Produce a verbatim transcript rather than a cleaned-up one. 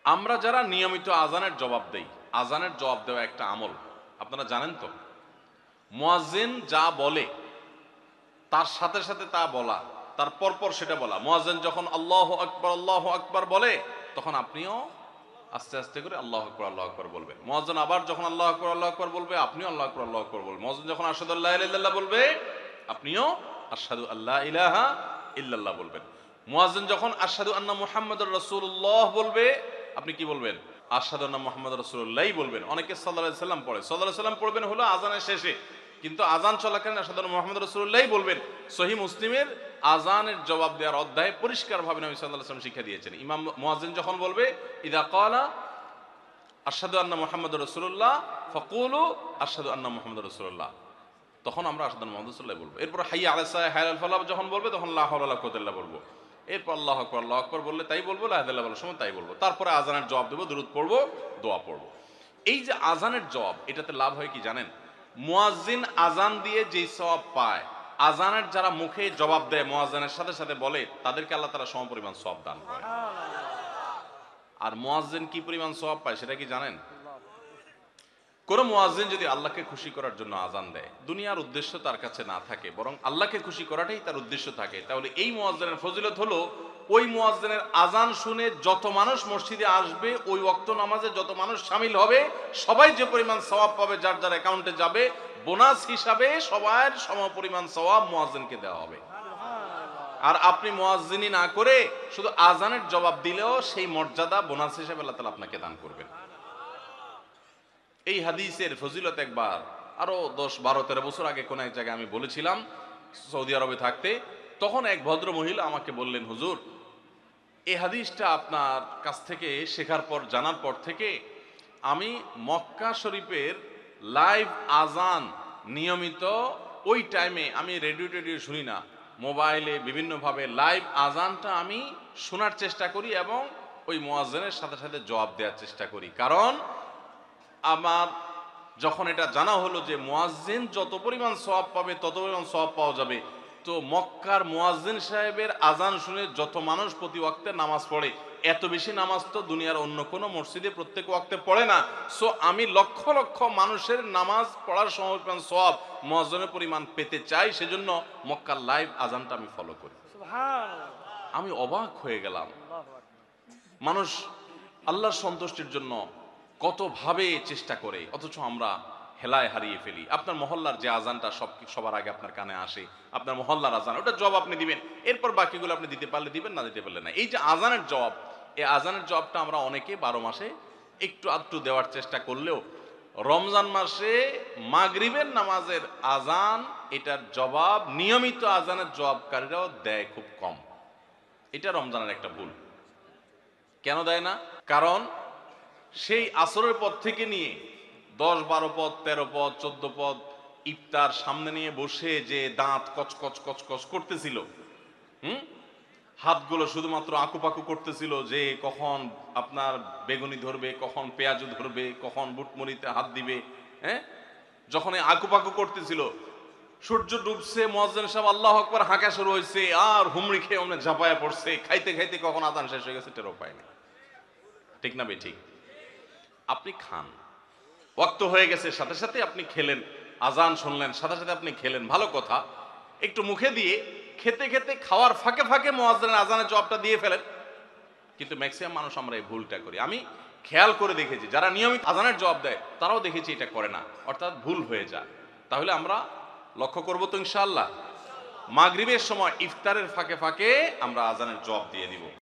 আমরা যারা নিয়মিত আজানের জবাব দেই, আজানের জবাব দেওয়া একটা আমল, আপনারা জানেন তো? মুয়াজ্জিন যা বলে তার সাথে সাথে তা বলা, তার পরপর সেটা বলা। মুয়াজ্জিন যখন আল্লাহু আকবার আল্লাহু আকবার বলে, তখন আপনিও আস্তে আস্তে করে আল্লাহু আকবার আল্লাহু আকবার বলবেন। মুয়াজ্জিন আবার যখন আল্লাহু আকবার আল্লাহু আকবার বলবে, আপনিও আল্লাহু আকবার আল্লাহু আকবার বলবেন। মুয়াজ্জিন যখন আশহাদু আল্লা ইলাহা ইল্লাল্লাহ বলবে, আপনিও আশহাদু আল্লা ইলাহা ইল্লাল্লাহ বলবেন। মুয়াজ্জিন যখন আশহাদু আন্না মুহাম্মাদুর রাসূলুল্লাহ বলবে, আপনি কি বলবেন? আশহাদু আন্না মুহাম্মাদুর রাসূলুল্লাহই বলবেন। অনেকে সাল্লাল্লাহু আলাইহি সাল্লাম পড়ে, সাল্লাল্লাহু আলাইহি সাল্লাম পড়বেন হলো আজানের শেষে, কিন্তু আজান চলাকালীন আশহাদু আন্না মুহাম্মাদুর রাসূলুল্লাহই বলবেন। সহিহ মুসলিমের আজানের জবাব দেওয়ার অধ্যায়ে পরিষ্কারভাবে নবী সাল্লাল্লাহু আলাইহি ওয়াসাল্লাম শিক্ষা দিয়েছেন। ইমাম মুয়াজ্জিন যখন বলবে ইযা ক্বালা আশহাদু আন্না মুহাম্মাদুর রাসূলুল্লাহ ফাকুলু আশহাদু আন্না মুহাম্মাদুর রাসূলুল্লাহ, তখন আমরা আশহাদু আন্না মুহাম্মাদুর রাসূলুল্লাহ বলবো। এরপর হাইয়া আলাস সালাহ হাইয়া আল ফালাহ যখন বলবে, তখন লা হাওলা ওয়ালা কুওয়াতা ইল্লা বলবো। এরপর আল্লাহু আকবার আল্লাহু আকবার বললে তাই বলবো, লা ইলাহা ইল্লাল্লাহ বলার সময় তাই বলবো। তারপরে আজানের জবাব দেবো, দুরূদ পড়বো, দোয়া পড়বো। এই যে আজানের জবাব, এটাতে লাভ হয় কি জানেন? মুয়াজ্জিন আজান দিয়ে যেই সওয়াব পায়, আজানের যারা মুখে জবাব দেয়, মুয়াজ্জিনের সাথে সাথে বলে, তাদেরকে আল্লাহ তাআলা সমপরিমাণ সওয়াব দান করে। আর মুয়াজ্জিন কি পরিমাণ সওয়াব পায় সেটা কি জানেন? কোন মুয়াজ্জিন যদি আল্লাহকে খুশি করার জন্য আজান দেয়, দুনিয়ার উদ্দেশ্য তার কাছে না থাকে, বরং আল্লাহকে খুশি করাটাই তার উদ্দেশ্য থাকে, তাহলে এই মুয়াজ্জিনের ফজিলত হলো, ওই মুয়াজ্জিনের আজান শুনে যত মানুষ মসজিদে আসবে, ওই ওয়াক্ত নামাজে যত মানুষ শামিল হবে, সবাই যে পরিমাণ সওয়াব পাবে, যার যার অ্যাকাউন্টে যাবে, বোনাস হিসাবে সবার সমপরিমাণ সওয়াব মুয়াজ্জিনকে দেওয়া হবে। আর আপনি মুয়াজ্জিনই না করে শুধু আজানের জবাব দিলেও সেই মর্যাদা বোনাস হিসাবে আল্লাহ তাআলা আপনাকে দান করবেন। এই হাদিসের ফজিলত একবার আরো দশ বারো তেরো বছর আগে কোন এক জায়গায় আমি বলেছিলাম, সৌদি আরবে থাকতে। তখন এক ভদ্র মহিলা আমাকে বললেন, হুজুর, এই হাদিসটা আপনার কাছ থেকে শেখার পর, জানার পর থেকে আমি মক্কা শরীফের লাইভ আজান নিয়মিত ওই টাইমে, আমি রেডিও টেডিও শুনি না, মোবাইলে বিভিন্নভাবে লাইভ আজানটা আমি শোনার চেষ্টা করি এবং ওই মুয়াজ্জিনের সাথে সাথে জবাব দেওয়ার চেষ্টা করি। কারণ আমার যখন এটা জানা হলো যে মুয়াজ্জিন যত পরিমাণ সওয়াব পাবে তত পরিমাণ সওয়াব পাওয়া যাবে, তো মক্কার মুয়াজ্জিন সাহেবের আজান শুনে যত মানুষ প্রতি ওয়াক্তে নামাজ পড়ে, এত বেশি নামাজ তো দুনিয়ার অন্য কোনো মসজিদে প্রত্যেক ওয়াক্তে পড়ে না। সো আমি লক্ষ লক্ষ মানুষের নামাজ পড়ার সময় পরিমাণ সওয়াব, মুয়াজ্জিনের পরিমাণ পেতে চাই, সেজন্য মক্কার লাইভ আজানটা আমি ফলো করি। আমি অবাক হয়ে গেলাম, মানুষ আল্লাহর সন্তুষ্টির জন্য কত ভাবে চেষ্টা করে, অথচ আমরা হেলায় হারিয়ে ফেলি। আপনার মহল্লার যে আজানটা সব সবার আগে আপনার কানে আসে, আপনার মহল্লার আজান, ওটা জবাব আপনি দিবেন, এরপর বাকিগুলো আপনি দিতে পারলে দিবেন, না দিতে পারলে না। এই যে আজানের জবাব, এই আজানের জবাবটা আমরা অনেকে বারো মাসে একটু আধটু দেওয়ার চেষ্টা করলেও, রমজান মাসে মাগরিবের নামাজের আজান, এটার জবাব নিয়মিত আজানের জবাবকারীরাও দেয় খুব কম। এটা রমজানের একটা ভুল। কেন দেয় না? কারণ সেই আসরের পর থেকে নিয়ে দশ বারো পদ, তেরো পদ, চোদ্দ পদ ইফতার সামনে নিয়ে বসে যে দাঁত কচকচ কচকচ করতেছিল, হুম হাতগুলো শুধুমাত্র আকুপাকু করতেছিল যে কখন আপনার বেগুনি ধরবে, কখন পেঁয়াজু ধরবে, কখন বুটমরিতে হাত দিবে, হ্যাঁ যখন আকুপাকু করতেছিল, সূর্য ডুবছে, মুয়াজ্জিন সাহেব আল্লাহু আকবার হাঁকা শুরু হয়েছে, আর হুমড়ি খেয়ে অমনে ঝাঁপায়া পড়ছে, খাইতে খাইতে কখন আজান শেষ হয়ে গেছে টেরও পায়নি। ঠিক না বে ঠিক? আপনি খান, ওয়াক্ত হয়ে গেছে, সাথে সাথে আপনি খেলেন, আজান শুনলেন, সাথে সাথে আপনি খেলেন, ভালো কথা। একটু মুখে দিয়ে খেতে খেতে খাওয়ার ফাঁকে ফাঁকে মুয়াজ্জিনের আজানের জবাবটা দিয়ে ফেলেন। কিন্তু ম্যাক্সিমাম মানুষ আমরা এই ভুলটা করি। আমি খেয়াল করে দেখেছি, যারা নিয়মিত আজানের জবাব দেয় তারাও দেখেছি এটা করে না, অর্থাৎ ভুল হয়ে যায়। তাহলে আমরা লক্ষ্য করবো তো ইনশাআল্লাহ, মাগরিবের সময় ইফতারের ফাঁকে ফাঁকে আমরা আজানের জবাব দিয়ে দিব।